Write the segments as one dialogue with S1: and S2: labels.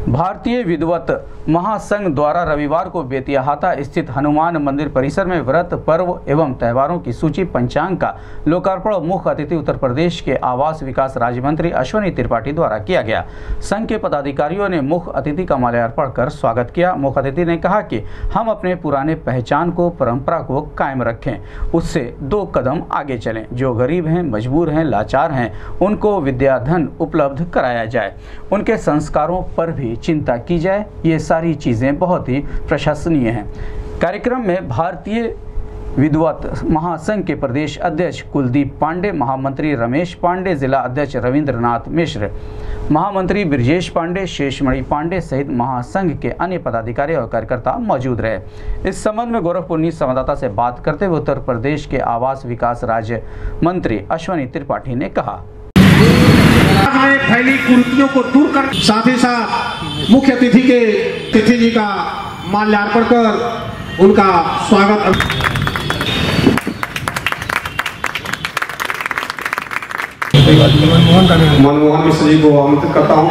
S1: भारतीय विद्वत महासंघ द्वारा रविवार को बेतियाहाता स्थित हनुमान मंदिर परिसर में व्रत पर्व एवं त्योहारों की सूची पंचांग का लोकार्पण मुख्य अतिथि उत्तर प्रदेश के आवास विकास राज्य मंत्री अश्विनी त्रिपाठी द्वारा किया गया। संघ के पदाधिकारियों ने मुख्य अतिथि का माल्यार्पण कर स्वागत किया। मुख्य अतिथि ने कहा कि हम अपने पुराने पहचान को, परंपरा को कायम रखें, उससे 2 कदम आगे चलें। जो गरीब हैं, मजबूर हैं, लाचार हैं, उनको विद्याधन उपलब्ध कराया जाए, उनके संस्कारों पर भी चिंता की जाए। ये सारी चीज़ें बहुत ही प्रशंसनीय हैं। कार्यक्रम में भारतीय विद्वत महासंघ के प्रदेश अध्यक्ष कुलदीप पांडे, महामंत्री रमेश पांडे, जिला अध्यक्ष रविंद्रनाथ मिश्र, महामंत्री ब्रजेश पांडे, शेषमणि पांडे सहित महासंघ के अन्य पदाधिकारी और कार्यकर्ता मौजूद रहे। इस संबंध में गोरखपुर न्यूज संवाददाता से बात करते हुए उत्तर प्रदेश के आवास विकास राज्य मंत्री अश्विनी त्रिपाठी ने कहा,
S2: में फैली कुरीतियों को दूर कर, साथ ही साथ मुख्य अतिथि के तिथि जी का माल्यार्पण कर उनका स्वागत।
S3: मनमोहन मिश्र जी को आमंत्रित करता हूँ।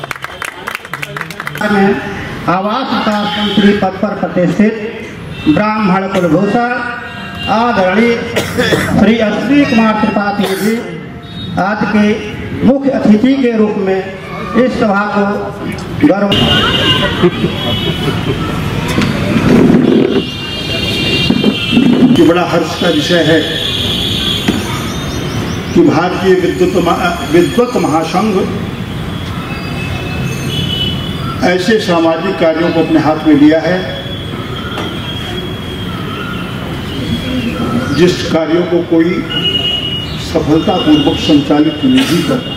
S4: आवास विकास मंत्री पद पर प्रतिष्ठित ब्राह्मण कुलभूषण आदरणीय श्री अश्विनी कुमार त्रिपाठी जी आज के मुख्य अतिथि के रूप में इस सभा को गौरव।
S5: बड़ा हर्ष का विषय है कि भारतीय विद्वत महासंघ ऐसे सामाजिक कार्यों को अपने हाथ में लिया है जिस कार्यों को कोई सफलतापूर्वक संचालित नहीं करता।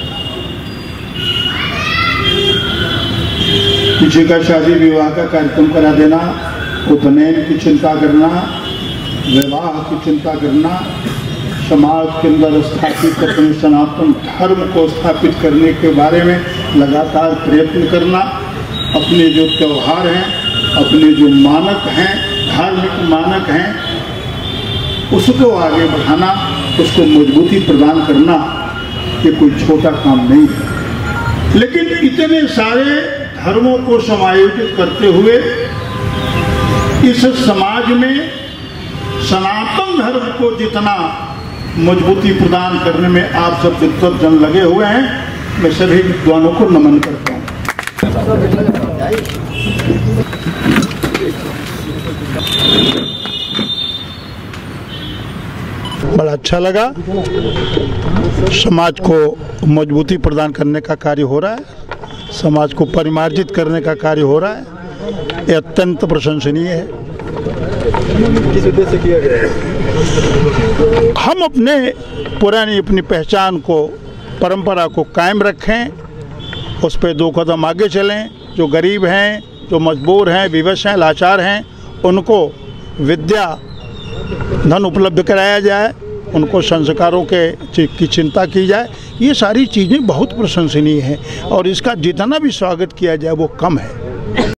S5: किसी का शादी विवाह का कार्यक्रम करा देना, उपनयन की चिंता करना, विवाह की चिंता करना, समाज के अंदर स्थापित अपने सनातन धर्म को स्थापित करने के बारे में लगातार प्रयत्न करना, अपने जो त्यौहार हैं, अपने जो मानक हैं, धार्मिक मानक हैं, उसको आगे बढ़ाना, उसको मजबूती प्रदान करना, ये कोई छोटा काम नहीं है। लेकिन इतने सारे धर्मों को समायोजित करते हुए इस समाज में सनातन धर्म को जितना मजबूती प्रदान करने में आप सब विद्वत जन लगे हुए हैं, मैं सभी विद्वानों को नमन करता हूँ।
S6: बड़ा अच्छा लगा। समाज को मजबूती प्रदान करने का कार्य हो रहा है, समाज को परिमार्जित करने का कार्य हो रहा है, ये अत्यंत प्रशंसनीय है।
S3: किस उद्देश्य से किया गया है?
S6: हम अपनी पहचान को, परंपरा को कायम रखें, उस पर 2 कदम आगे चलें। जो गरीब हैं, जो मजबूर हैं, विवश हैं, लाचार हैं, उनको विद्या धन उपलब्ध कराया जाए, उनको संस्कारों की चिंता की जाए। ये सारी चीज़ें बहुत प्रशंसनीय हैं और इसका जितना भी स्वागत किया जाए वो कम है।